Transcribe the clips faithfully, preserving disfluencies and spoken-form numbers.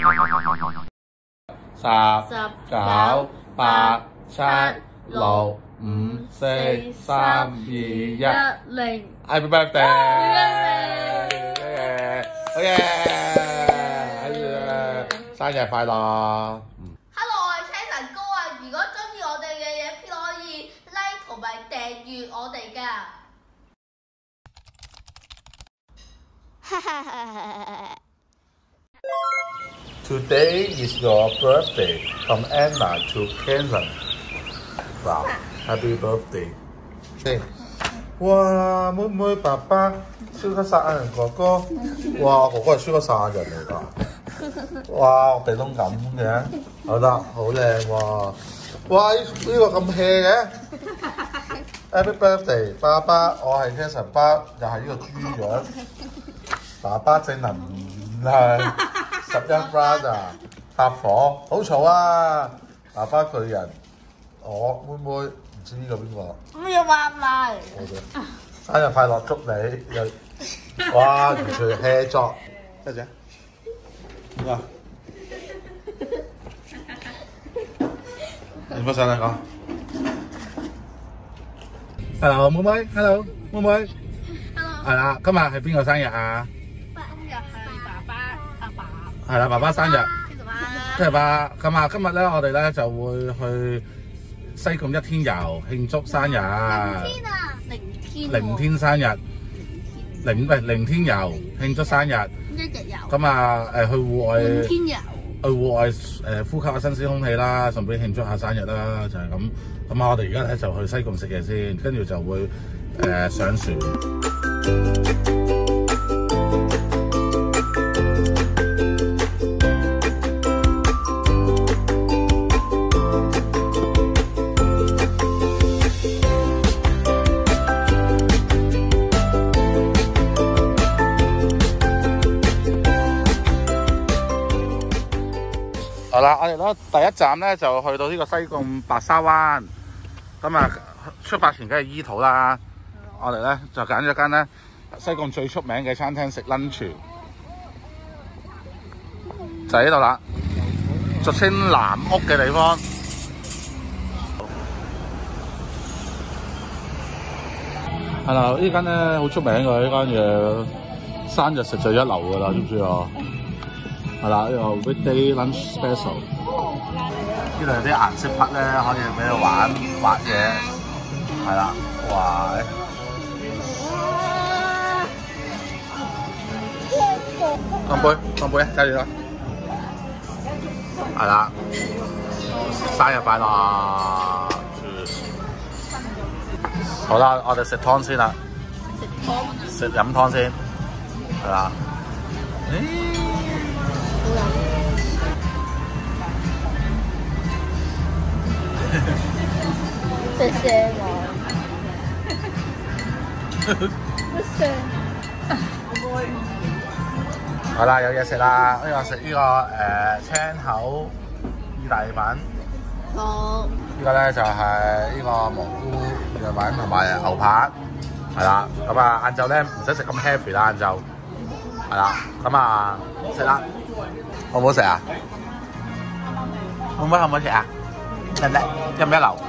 十九八七六五四三二一零 ，Happy birthday！ 好嘢！生日快樂！ Hello， 我係車神哥啊！如果中意我哋嘅嘢，可以 like 同埋訂閱我哋㗎。 Today is your birthday from Anna to Kenton. Wow, happy birthday! 哇，妹妹爸爸超級殺人哥哥，哇，哥哥係超級殺人嚟㗎。哇，鼻窿咁嘅，好得好靚喎！哇，呢、呢個咁 hea 嘅 ，Happy birthday， 爸爸，我係 Kenton 爸，又係呢個豬樣，爸爸正能量。十一 brother 拍火，好嘈啊！爸爸巨人，我妹妹唔知呢個邊個？ 咩媽媽？ 生日快樂，祝你又哇完全 hea 作，得姐，點啊？影幅相嚟講。Hello 妹妹 ，Hello 妹妹。Hello。係啦，今日係邊個生日啊？係啦，爸爸生日，即係爸咁啊！今日咧，我哋咧就會去西貢一天遊慶祝生日。零天啊，零天。零天生日，零唔係零天遊慶祝生日。一日遊。咁啊，誒去戶外。零天遊。去戶外誒呼吸下新鮮空氣啦，順便慶祝下生日啦，就係咁。咁啊，我哋而家咧就去西貢食嘢先，跟住就會誒上船。好啦，我哋咧第一站咧就去到呢個西貢白沙灣，咁啊出發前梗係醫肚啦。我哋咧就揀咗間咧西貢最出名嘅餐廳食 lunch， 就喺呢度啦，俗稱藍屋嘅地方。係啦，呢間咧好出名嘅呢間嘢，生日食就一流㗎啦，知唔知啊？係啦，呢個 weekday lunch special， 呢度有啲顏色筆咧，可以俾你玩畫嘢，係啦，哇！乾杯，乾杯，揸住啦！係啦，生日快樂！好啦，我哋食湯先啦，食飲湯先，係啦。 謝謝我。乜聲？ 好啦，有嘢食啦！呢個食呢個誒青口意大利粉。好。呢個咧就係呢個蘑菇意大利粉同埋牛扒，係啦。咁啊，晏晝咧唔使食咁 heavy 啦，晏晝係啦。咁啊，食啦，好唔好食啊？妹妹好唔好食啊？叻唔叻？一唔一流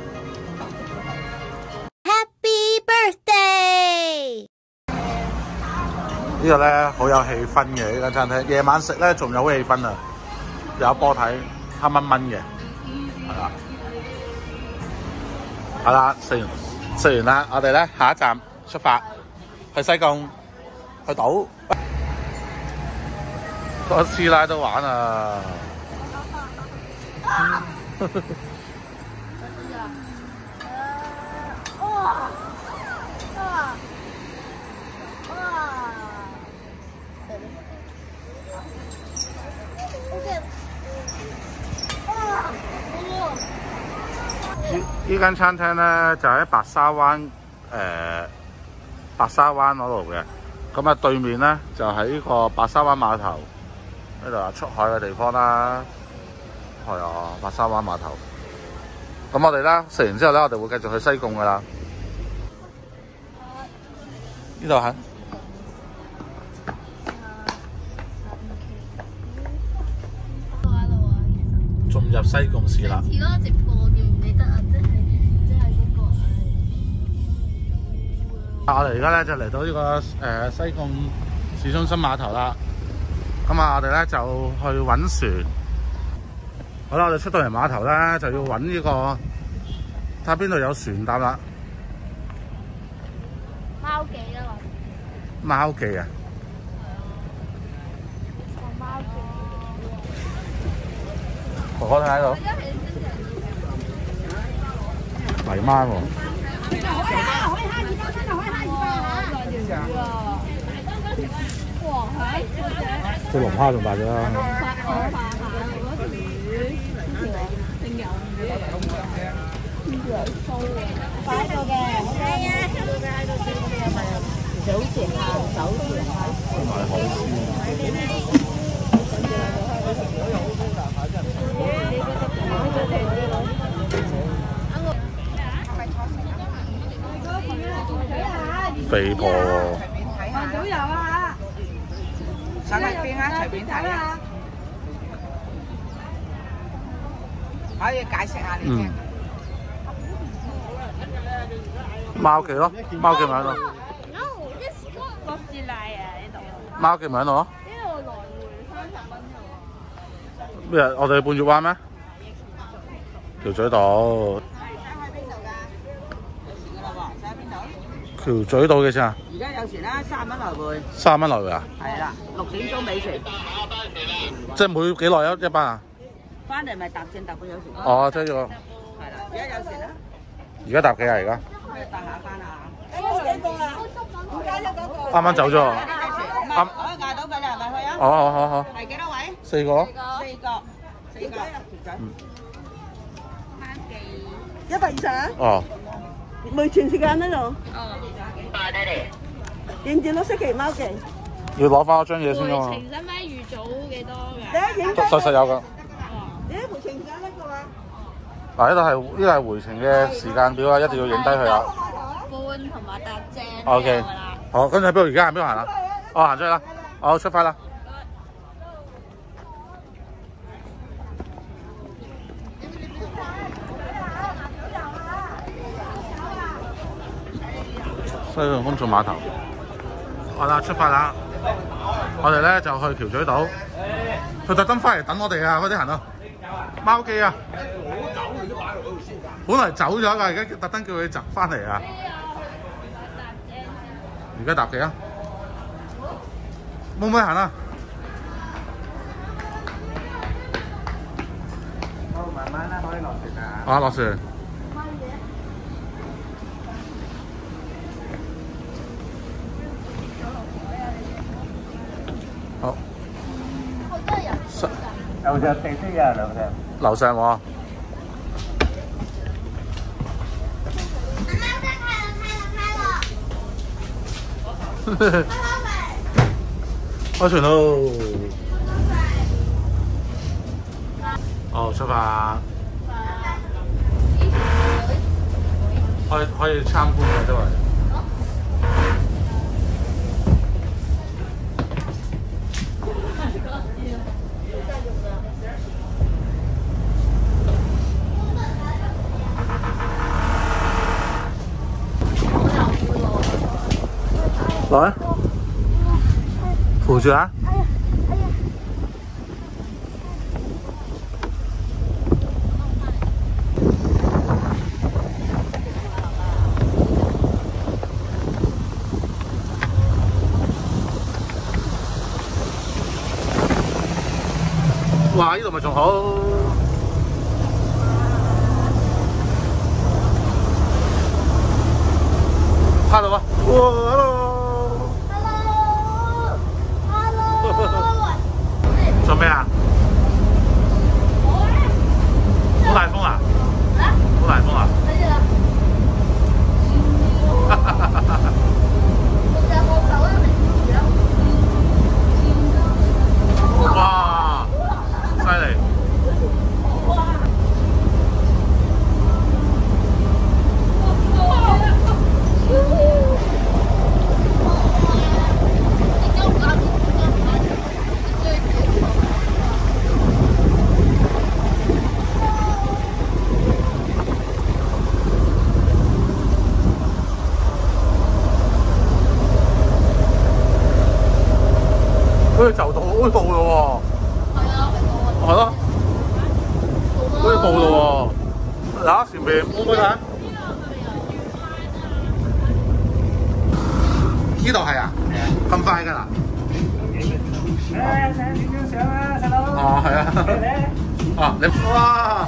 Happy birthday！ 呢個咧好有氣氛嘅呢間餐廳，夜晚食咧仲有氣氛啊！有波睇，黑蚊蚊嘅，係啦，好啦，食完食完啦，我哋咧下一站出發去西貢去島，個師奶都玩啊！呢間餐廳咧就喺白沙灣誒、呃、白沙灣嗰度嘅，咁啊對面咧就喺呢個白沙灣碼頭呢度啊出海嘅地方啦，係啊白沙灣碼頭。咁我哋咧食完之後咧，我哋會繼續去西貢噶啦。呢度係入西貢市啦。 似嗰個直播記唔記得啊？即係即係嗰個我哋而家咧就嚟到呢、這個誒、呃、西貢市中心碼頭啦。咁啊，我哋咧就去揾船。好啦，我哋出到嚟碼頭咧，就要揾呢、這個睇下邊度有船搭啦。 貓記啊嘛。 貓記啊！ 個貓記。 哥哥睇喺度。泥鰻喎。可以蝦二百蚊，可以蝦二百嚇。哇！係。個龍蝦仲大咗啦。 擺到嘅，係啊，喺度嘅喺度整嘅咪早前啊，早前啊， 同埋海鮮。肥婆喎。 黃豆油啊嚇，上嚟邊啊？隨便睇啊，可以解釋下你聽。 貓記咯，貓記咪喺度。 博士奶啊呢度。 貓記咪喺度咯。 呢度來回三十蚊啫喎。 咩啊？我哋去半月灣咩？橋咀島。 想去邊度㗎？有船㗎啦喎，想去邊度？ 橋咀島幾錢啊？ 而家有船啦，三蚊來回。 三蚊來回啊？ 係啦，六點鐘尾船。 即係每幾耐一一班啊？ 翻嚟咪搭正搭半有船。 哦，即係呢個。 係啦，而家有船啦。 而家搭幾啊？而家？ 搭下翻啊！幾個啊？而家一嗰個。 啱啱走咗喎。 啱。我嗌到佢，你係咪去啊？ 好好好好。 係幾多位？ 四個咯。 四個。四個。 嗯。 一百二十啊？ 哦。 未全時間呢度。 哦。 認住綠色旗貓記。 要攞翻嗰張嘢先㗎嘛。 回程使唔使預早幾多㗎？ 你一影實實有㗎。 你一回程時間呢個啊？ 嗱，呢度係呢個係回程嘅時間表啊，一定要影低佢啊。 半同埋搭正。 O K。好，跟住喺邊度？而家喺邊度行啊？哦，行出去啦。好，出發啦。西貢公眾碼頭，好啦，出發啦！我哋咧就去橋咀島，佢特登翻嚟等我哋啊！快啲行啊！貓記啊！本來走咗㗎，而家特登叫佢集翻嚟啊！而家搭幾啊？冇唔冇行啊？ 好，慢慢啦，可以落船啊！ 啊，落船。好。 有隻地鐵啊，兩隻。 樓上喎。開船咯！哦，出發。可以可以參觀嘅都係。來，扶住啊！哇！呢度咪仲好。Hello 啊！哇 ，Hello！Hello！Hello！ 做咩啊？好大風啊！好大風啊！哇！犀利！ 好似到咯喎。 係啊， 係咯，好似到咯喎。嗱，前面會唔會睇？呢度係啊，咁快㗎啦？ 誒，請影張相啊，細佬。 哦，係啊。啊，你哇！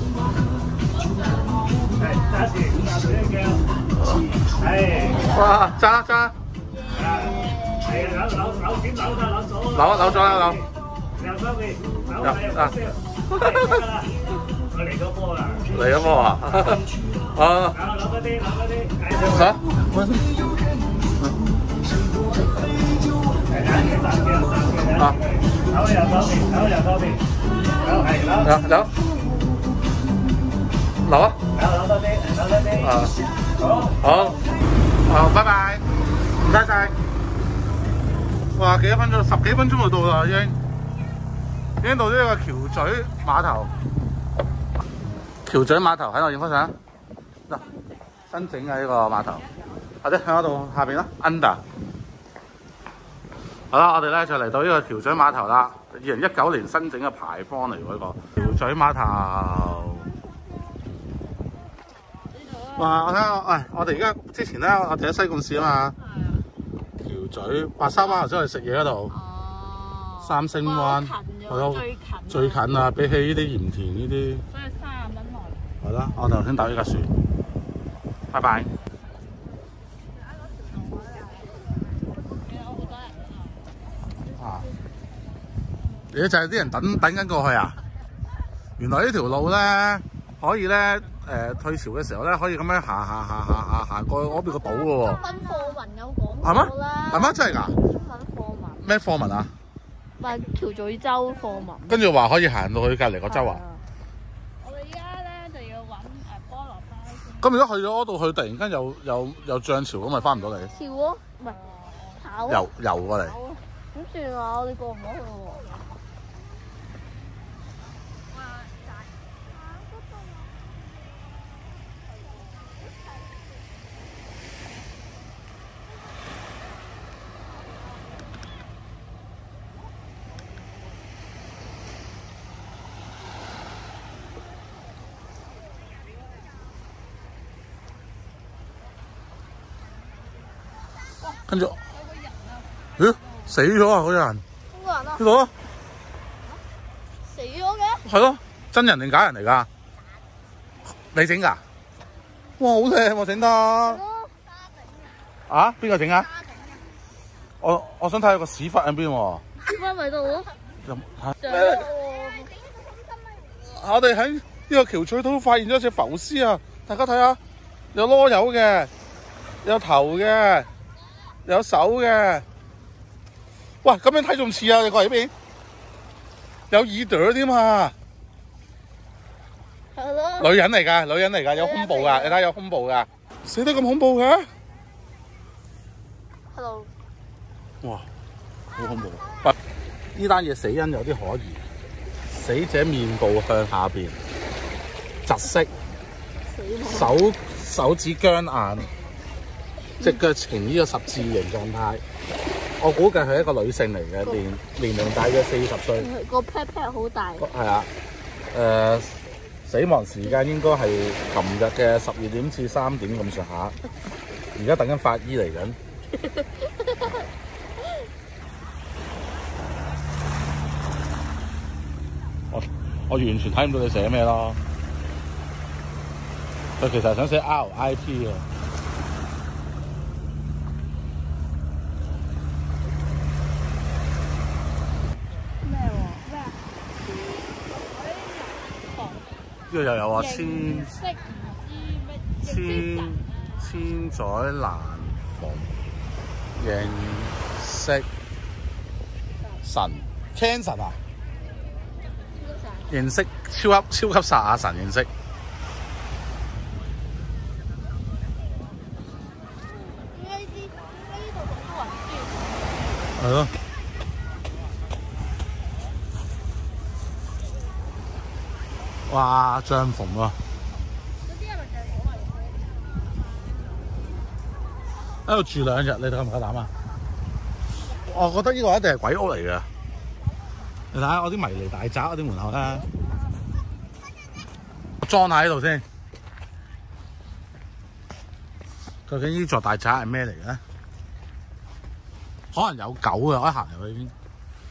係揸住揸住呢個腳，係。 哇！揸啦揸啦！ 係啊，扭扭扭點扭得扭左。 扭扭咗啦扭。 右手邊扭係啊，得啦。我嚟咗波啦。 嚟咗波啊！啊！ 扭扭嗰啲，扭嗰啲。 嚇？啊！ 扭右手邊，扭右手邊，扭係扭。 扭扭。扭啊！ 扭扭多啲，扭多啲。 啊！ 好。 好。好，拜拜。唔該晒。哇！幾多分鐘？十幾分鐘就到啦，已經。已經到呢個橋咀碼頭。橋咀碼頭喺度影翻相。嗱，新整嘅呢個碼頭。或者喺嗰度下邊啦 ，under。好啦，我哋咧就嚟到呢個橋咀碼頭啦。二零一九年新整嘅牌坊嚟喎，呢個橋咀碼頭。哇！我睇下，喂，我哋而家之前咧，我哋喺西貢市啊嘛。橋咀白沙灣頭先去食嘢嗰度。 哦。 三星灣。係咯。 最近。 最近啊，比起呢啲鹽田呢啲。 所以三十蚊內。 係啦，我哋頭先搭呢架船。拜拜。啊！而家就係啲人等等緊過去啊！原來呢條路咧可以咧誒、呃、退潮嘅時候咧可以咁樣行行行行行行過嗰邊個島嘅喎。 中文課文有講係咩？ 過啦。 係咩？真係㗎？ 中文課文。 咩課文啊？ 咪橋咀洲課文。 跟住話可以行到去隔離個洲啊！ 我哋而家咧就要揾誒菠蘿包先。 咁如果去咗嗰度，佢突然間又又又漲潮，咁咪翻唔到嚟？ 潮咯，唔係跑啊。 游游過嚟。 點算啊？我哋過唔到去喎。 跟住，咦？死咗啊！嗰人。 邊個人啊？ 呢度啊？ 死咗嘅？ 係咯，真人定假人嚟㗎？你整㗎？哇，好靚喎，整得。啊？邊個整啊？我我想睇下個屎忽喺邊喎。 屎忽咪度咯。 有上咩？我哋喺呢個橋咀都發現咗隻浮屍啊！大家睇下，有籮柚嘅，有頭嘅。有手嘅，哇！咁樣睇仲似啊！你過嚟呢邊，有耳朵添啊！ 係咯。 女人嚟㗎，女人嚟㗎，有胸部㗎，你睇有胸部㗎，死得咁恐怖嘅。 Hello。 哇！好恐怖。呢單嘢死因有啲可疑，死者面部向下邊，窒息，手手指僵硬。隻腳呈呢個十字形狀態，我估計係一個女性嚟嘅，年年齡大約四十歲。 個 pat pat 好大。 係啊，誒、呃，死亡時間應該係琴日嘅十二點至三點咁上下，而家等緊法醫嚟緊。我我完全睇唔到你寫咩咯，佢其實係想寫 R I P 嘅。呢個又有啊，千千千載難逢認識神 ，Ken 神啊，認識超級超級撒亞神認識。 點解呢啲呢度咁多雲係咯。哇！帳篷喎，喺度住兩日，你夠唔夠膽啊？我覺得呢個一定係鬼屋嚟嘅， 你睇下我啲迷離大宅嗰啲門口咧，裝下喺度先。究竟呢座大宅係咩嚟嘅咧？可能有狗嘅，可以行入去已經。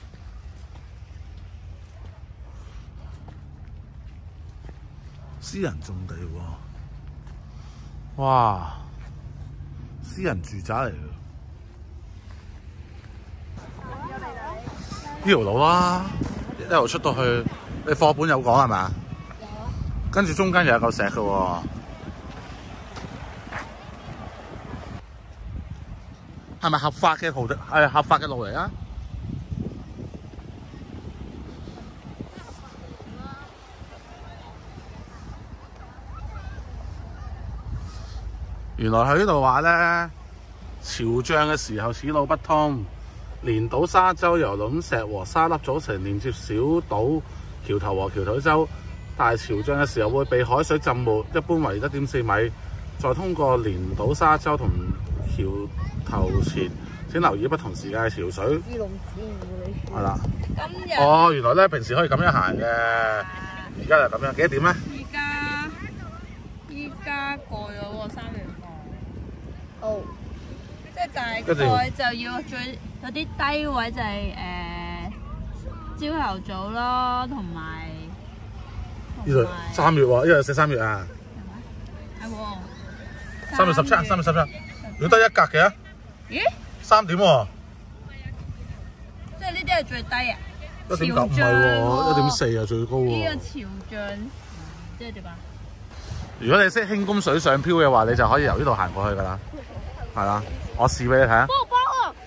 私人種地喎，哇！私人住宅嚟嘅。呢條路啦，一路出到去，你課本有講係咪啊？有啊。跟住中間又有嚿石嘅喎，係咪合法嘅途徑？係合法嘅路嚟啊！原來喺呢度話咧，潮漲嘅時候此路不通。連島沙洲由卵石和沙粒組成，連接小島橋頭和橋頭洲，但係潮漲嘅時候會被海水浸沒，一般為一點四米。再通過連島沙洲同橋頭前，請留意不同時間嘅潮水。係啦。今日哦，原來咧平時可以咁樣行嘅，而家就咁樣。幾多點咧？ 依家依家過咗喎，三月號。哦。即係大概就要最有啲低位就係誒朝頭早咯，同埋呢度三月喎，呢度寫三月啊。 係喎。 三月十七，三月十七。如果得一格嘅？ 咦？ 三點喎。 即係呢啲係最低啊？ 一點九唔係喎，一點四啊最高喎。 呢個潮漲即係點啊？ 如果你識輕功水上漂嘅話，你就可以由呢度行過去㗎啦。係啦。我試俾你睇下。菠蘿包啊！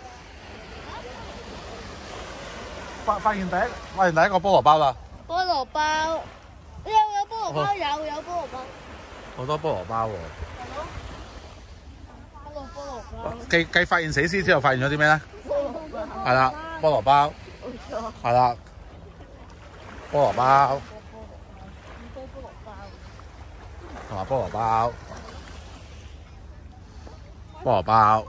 發發現第一發現第一個菠蘿包啦。 菠蘿包，有有菠蘿包，有有菠蘿包。 好多菠蘿包喎。 係咯。菠蘿菠蘿包。 繼繼發現死屍之後，發現咗啲咩咧？ 菠蘿包。 係啦，菠蘿包。 冇錯。 係啦。菠蘿包。同埋菠蘿包。菠蘿包。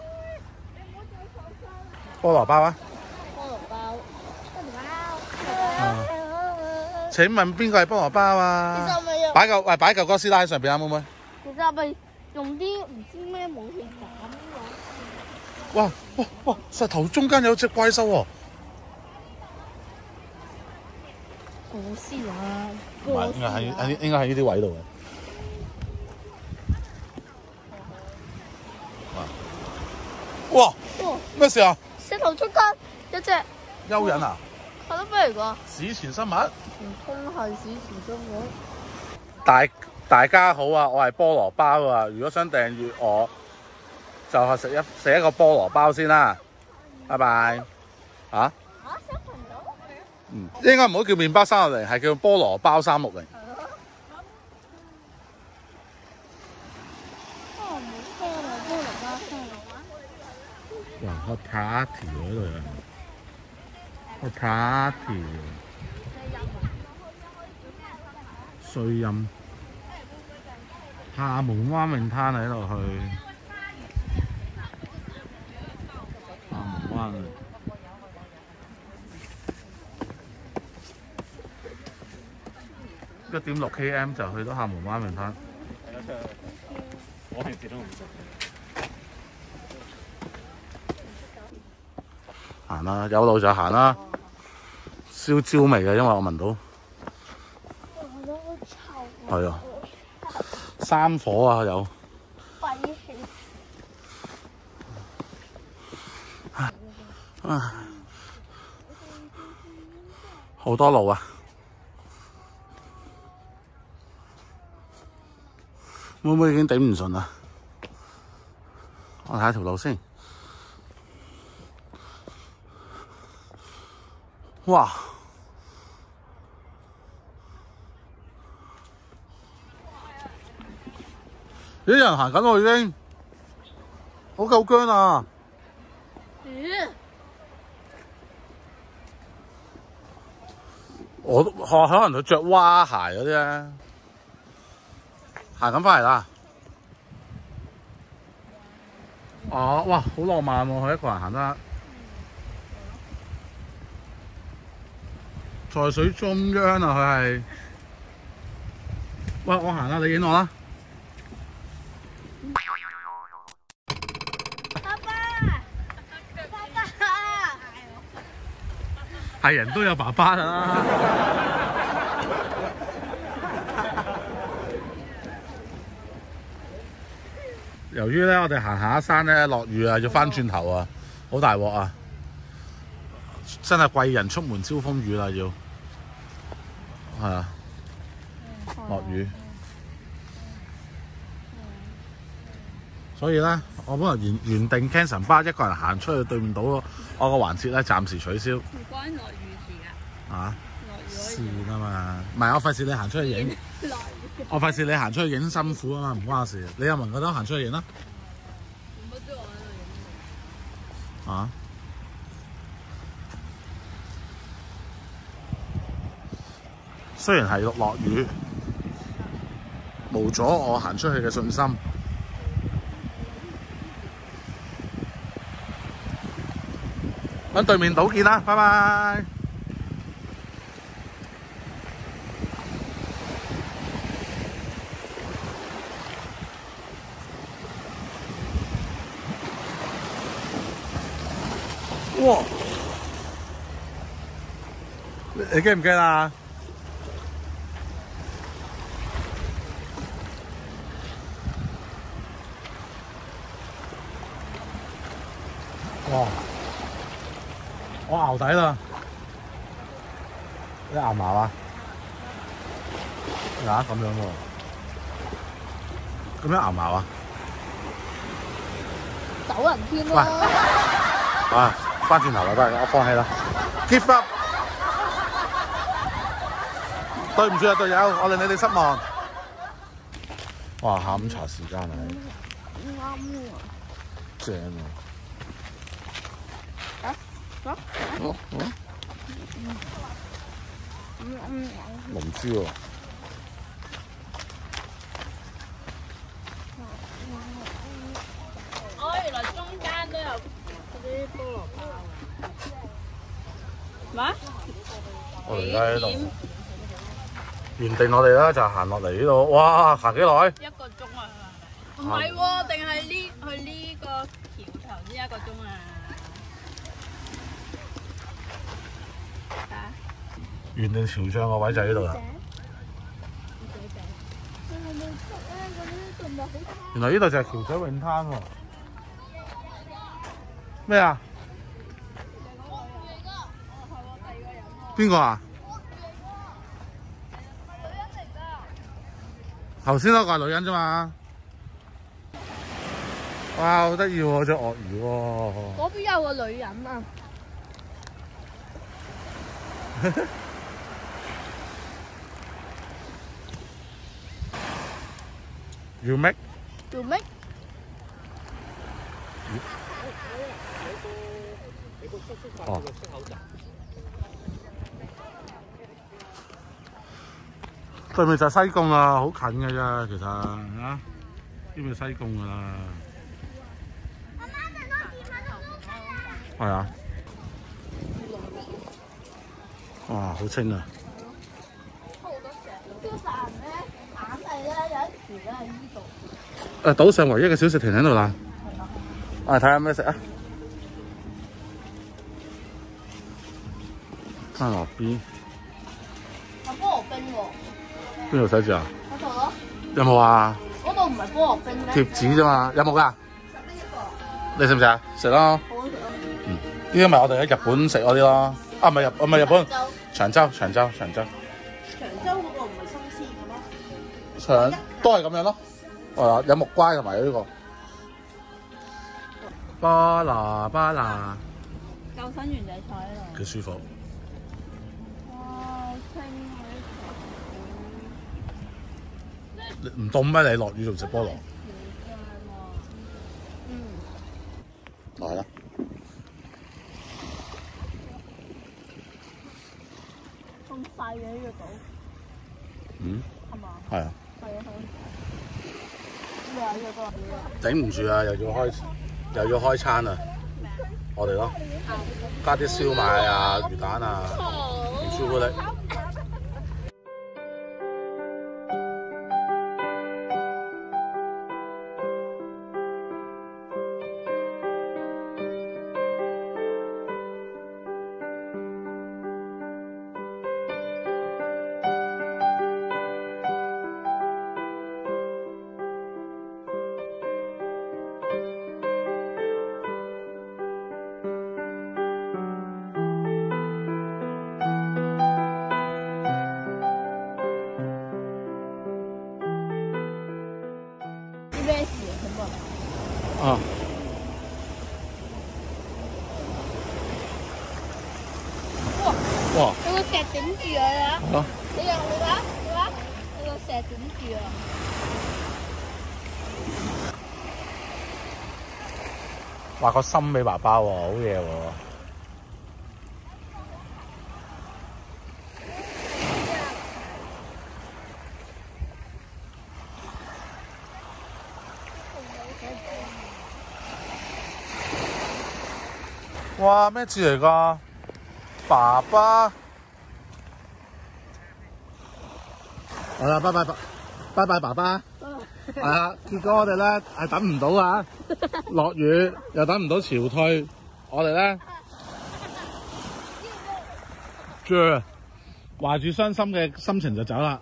菠蘿包啊！ 菠蘿包，菠蘿包。請問邊個係菠蘿包啊？ 其實係咪用擺嚿喂擺嚿哥斯拉喺上邊啊，妹妹。 其實係咪用啲唔知咩武器斬嘅？ 哇哇哇！石頭中間有隻怪獸喎。 哥斯拉。 唔係，應該喺喺應該喺呢啲位度嘅。哇！咩事啊？ 石頭中間一隻蚯蚓啊！ 係咯，咩嚟㗎？ 史前生物？ 唔通係史前生物？ 大大家好啊！我係菠蘿包啊！如果想訂閱我，就係食一食一個菠蘿包先啦。拜拜。啊？ 啊，小朋友？ 嗯，應該唔好叫麵包三六零，係叫菠蘿包三六零。哇！開 party 喎呢度人，開 party 喎，瑞蔭廈門灣泳灘喺度去，廈門灣啊！一點六 km 就去到廈門灣泳灘。我平時都唔識。行啦，有路就行啦。燒焦味嘅，因為我聞到。係啊，山火啊有。唉，好多路啊！妹妹已經頂唔順啦。我睇下條路先。哇！有人行緊喎已經，好夠薑啊！ 魚， 我可可能佢着蛙鞋嗰啲咧，行緊翻嚟啦。哦，哇，好浪漫喎！佢一個人行得。 在水中央啊，佢係。喂，我行啦，你影我啦。 爸爸，爸爸， 係人都有爸爸㗎啦。由於咧，我哋行下山咧，落雨啊，要翻轉頭啊，好大鑊啊！真係貴人出門招風雨啦，要係啊，落雨。所以咧，我本來原原定 Canson 巴一個人行出去對面島我個環節咧，暫時取消。 唔關落雨事㗎。啊？落雨事啊嘛，唔係我費事你行出去影。我費事你行出去影辛苦啊嘛，唔關我事。你有冇覺得行出去影啦？ 唔好知我喺度影。 啊？雖然係落雨，無阻我行出去嘅信心。喺對面島見啦，拜拜。哇！你你驚唔驚啊？哇！我熬底啦，你熬埋啊？啊咁樣喎，咁樣熬埋啊？ 走人添咯！ 啊，翻轉頭啦，得，我放棄啦 ，give up。對唔住啊，隊友，我令你哋失望。哇，下午茶時間啊！ 啱喎。 正啊！ 啊？ 哦哦，龍珠喎！ 哦，原來中間都有嗰啲菠蘿包啊！咩？ 我哋而家喺度，原定我哋咧就行落嚟呢度，哇！行幾耐？ 一個鐘啊！唔係喎，定係呢去呢個橋頭先一個鐘啊！ 原定潮漲個位就喺呢度啦。原來呢度就係橋水泳灘喎。咩啊？邊個啊？頭先嗰個係女人啫嘛。哇，好得意喎，隻鱷魚喎。 嗰邊有個女人啊！ 要咩？ 做咩？ 哦。對面就係西貢啦，好近嘅啫，其實啊，呢邊西貢噶啦。係啊。哇，好清啊！ 啲飯咧，硬係咧有一條咧喺呢度。 誒，島上唯一嘅小食停喺度啦。啊，睇下咩食啊？卡樂 B。 有菠蘿冰喎。 邊度寫住啊？ 嗰度咯。 有冇啊？ 嗰度唔係菠蘿冰咩？ 貼紙啫嘛，有冇㗎？ 十蚊一個。 你食唔食啊？食咯。 好食咯。 嗯，呢啲咪我哋喺日本食嗰啲咯。啊，唔係日，唔係日本。長洲，長洲，長州。 長洲嗰個唔係新鮮嘅咩？ 長都係咁樣咯。哦，有木瓜同埋呢個。巴拿巴拿。 救生員仔坐喺度。 幾舒服。 哇，好清啊！ 唔凍咩？你落雨仲食菠蘿？ 嗯。 嚟啦！ 咁細嘅呢個島。 嗯。 係嘛？ 係啊。 係啊係。咩啊？呢個頂唔住啊！又要開又要開餐啊！我哋咯，加啲燒賣啊、魚蛋啊，唔舒朱古力。啊！ 哇！ 哇！ 有個石頂住佢啊！ 啊！ 你又你話你話有個石頂住啊！ 畫個心俾爸爸喎，好嘢喎！哇！咩字嚟㗎？爸爸。好啦，拜拜爸，拜拜爸爸。係啊，結果我哋咧係等唔到啊，落雨又等唔到潮退，我哋咧，啫，懷住傷心嘅心情就走啦。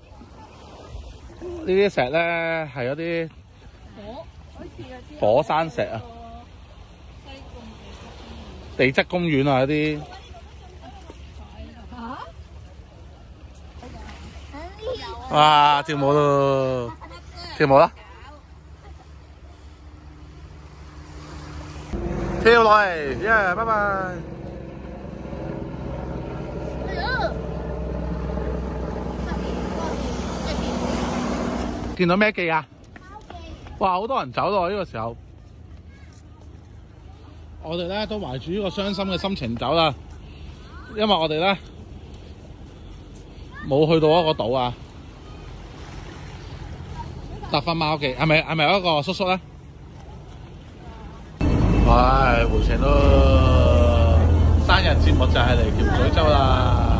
呢啲石咧係有啲火山石啊。地質公園啊，嗰啲哇，跳舞咯，跳舞啦，跳落嚟，耶，拜拜。見到咩記啊？哇，好多人走咯，呢個時候。我哋咧都懷住呢個傷心嘅心情走啦，因為我哋咧冇去到一個島啊，搭翻貓記係咪係咪有一個叔叔咧？唉，回程咯，生日節目就係嚟橋咀洲啦。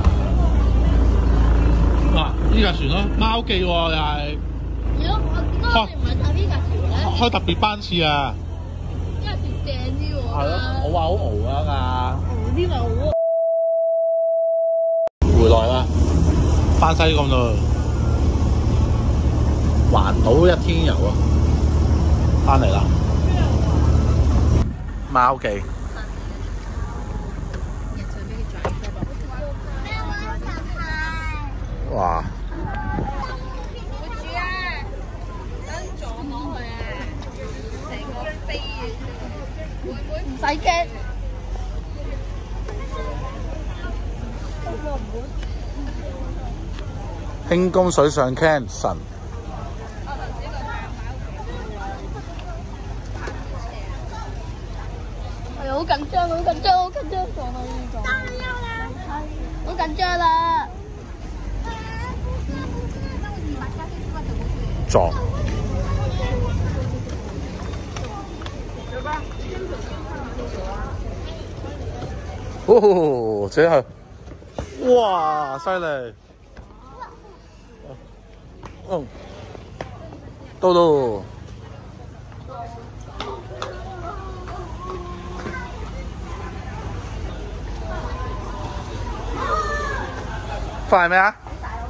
嗱，呢架船咯，貓記喎又係。 如果我點解我哋唔係搭呢架船咧？ 開特別班次啊！ 呢架船正啲喎。 係咯，我話好熬啊嘛。 熬啲咪好啊！ 回來啦，翻西貢度，環島一天遊啊，翻嚟啦，貓記。哇！ 唔使驚。 輕功水上 can 神。 係好緊張，好緊張，好緊張，撞到呢個。好緊張啦！ 撞。哦，這係，哇，犀利！哦，到到。快咩啊？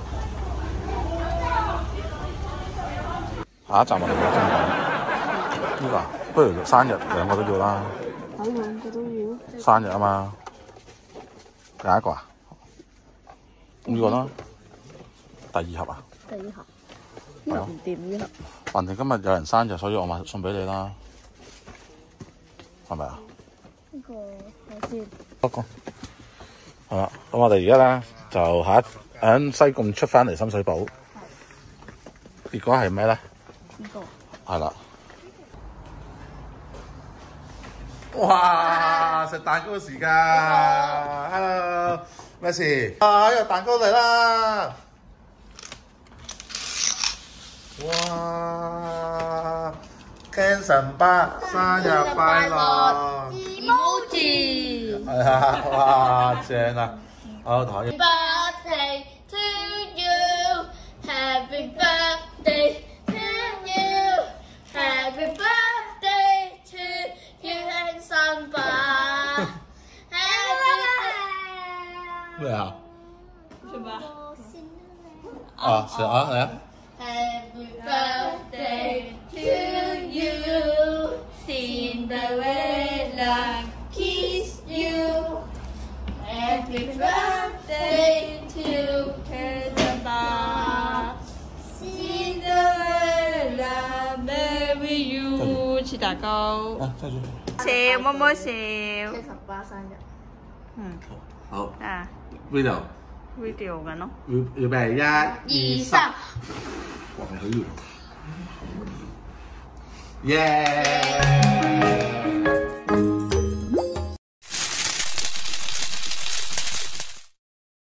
下一站我哋講呢個，不如生日兩個都要啦。 睇兩個都要。 生日啊嘛，揀一個啊？呢個啦，第二盒啊？ 第二盒，呢盒唔掂呢盒。 橫掂今日有人生日，所以我買送俾你啦，係咪啊？ 呢個睇先。 不過係啦，咁我哋而家咧就下一喺西貢出翻嚟深水埗，結果係咩咧？ 呢個係啦。哇！食蛋糕時間 ，Hello， 咩事？啊，呢個蛋糕嚟啦！哇 ！Ken 神爸生日快樂 ！emoji。 係啊！哇，正啊！ 我同意。 Birthday to you, Happy birthday to you, Happy birthday to you 慶生吧 ！Happy 咩啊？ 是吧？ 啊，是啊，嚟啊 Happy birthday to you, Cinderella kiss you. Happy birthday to 慶生吧 ，Cinderella marry you，切蛋糕， 啊，再見。 笑麼麼笑， 七十八生日。 嗯， 好啊 video ，video 緊咯， 預預備一、二、三，哇，係好遠。耶！